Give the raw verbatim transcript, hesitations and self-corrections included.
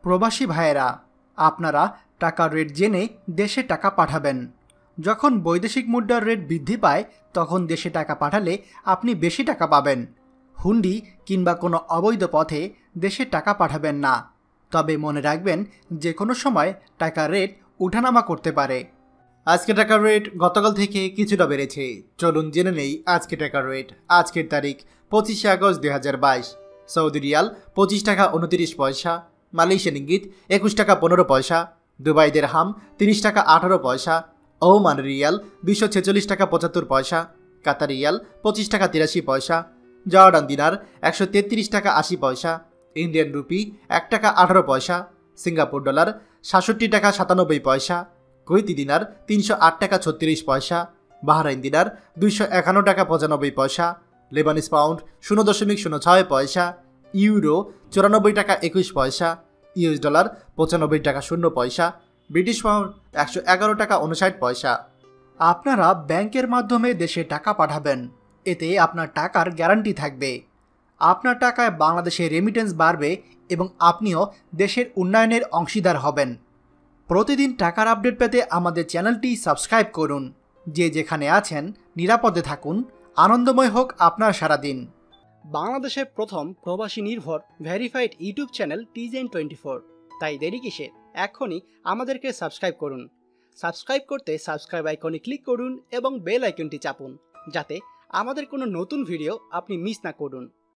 প্রবাসী ভাইয়েরা, আপনারা টাকার রেট জেনে দেশে টাকা পাঠাবেন। যখন বৈদেশিক মুদ্রার রেট বৃদ্ধি পায় তখন দেশে টাকা পাঠালে আপনি বেশি টাকা পাবেন। হুন্ডি কিংবা কোনো অবৈধ পথে দেশে টাকা পাঠাবেন না। তবে মনে রাখবেন, যে কোনো সময় টাকার রেট উঠানামা করতে পারে। আজকে টাকার রেট গতকাল থেকে কিছুটা বেড়েছে। চলুন জেনে নেই আজকে টাকার রেট। আজকের তারিখ পঁচিশে আগস্ট দুই হাজার বাইশ। সৌদি রিয়াল পঁচিশ টাকা উনতিরিশ পয়সা, মালয়েশিয়ান ইঙ্গিত একুশ টাকা পনেরো পয়সা, দুবাই দিরহাম তিরিশ টাকা আঠারো পয়সা, ওমান রিয়াল দুইশো ছেচল্লিশ টাকা পঁচাত্তর পয়সা, কাতার রিয়াল পঁচিশ টাকা তিরাশি পয়সা, জর্ডান দিনার একশো তেত্রিশ টাকা আশি পয়সা, ইন্ডিয়ান রুপি এক টাকা আঠারো পয়সা, সিঙ্গাপুর ডলার সাতষট্টি টাকা সাতানব্বই পয়সা, কুয়েতি দিনার তিনশো আট টাকা ছত্রিশ পয়সা, বাহরাইন দিনার দুইশো একান্ন টাকা পঁচানব্বই পয়সা, লেবানিস পাউন্ড শূন্য দশমিক শূন্য ছয় পয়সা, ইউরো চুরানব্বই টাকা একুশ পয়সা, ইউএস ডলার পঁচানব্বই টাকা শূন্য পয়সা, ব্রিটিশ পাউন্ড একশো এগারো টাকা উনষাট পয়সা। আপনারা ব্যাংকের মাধ্যমে দেশে টাকা পাঠাবেন, এতে আপনার টাকার গ্যারান্টি থাকবে। আপনার টাকায় বাংলাদেশে রেমিটেন্স বাড়বে এবং আপনিও দেশের উন্নয়নের অংশীদার হবেন। প্রতিদিন টাকার আপডেট পেতে আমাদের চ্যানেলটি সাবস্ক্রাইব করুন। যে যেখানে আছেন নিরাপদে থাকুন, আনন্দময় হোক আপনার সারাদিন। বাংলাদেশের প্রথম প্রবাসী নির্ভর ভেরিফাইড ইউটিউব চ্যানেল টিজেন টোয়েন্টি ফোর। তাই দেরি কিসের, এখনই আমাদেরকে সাবস্ক্রাইব করুন। সাবস্ক্রাইব করতে সাবস্ক্রাইব আইকনে ক্লিক করুন এবং বেল আইকনটি চাপুন, যাতে আমাদের কোনো নতুন ভিডিও আপনি মিস না করুন।